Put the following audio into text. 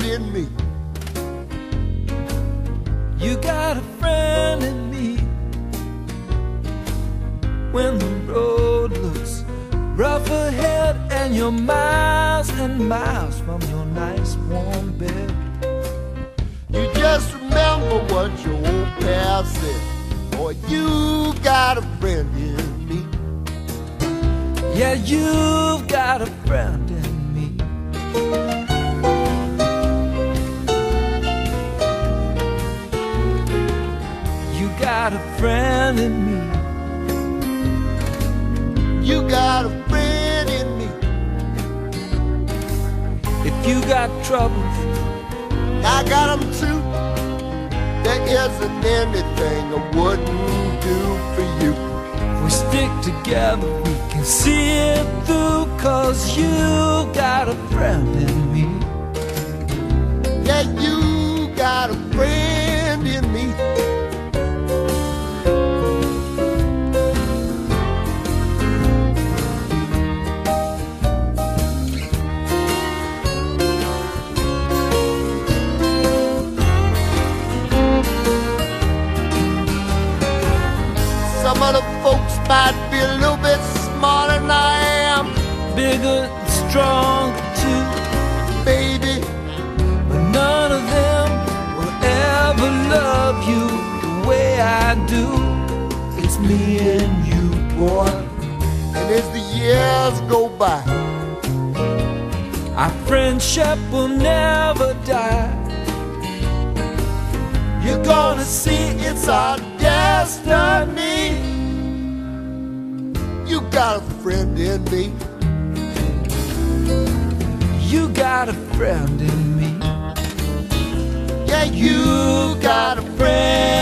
in me. You got a friend in me. When the road looks rough ahead and you're miles and miles from your nice warm bed, You just remember what your old past said. Boy, you got a friend in me. yeah, you've got a friend in me. You got a friend in me. You got a friend in me. If you got troubles, I got them too. There isn't anything I wouldn't do for you. if we stick together, we can see it through. 'Cause you got a friend in me. Yeah, you got a friend in me. Some of the folks might be a little bit smarter than I am, Bigger and stronger too, baby. but none of them will ever love you the way I do. It's me and you, boy. And as the years go by, Our friendship will never die. you're gonna see it's our destiny. You got a friend in me. You got a friend in me. Yeah, you got a friend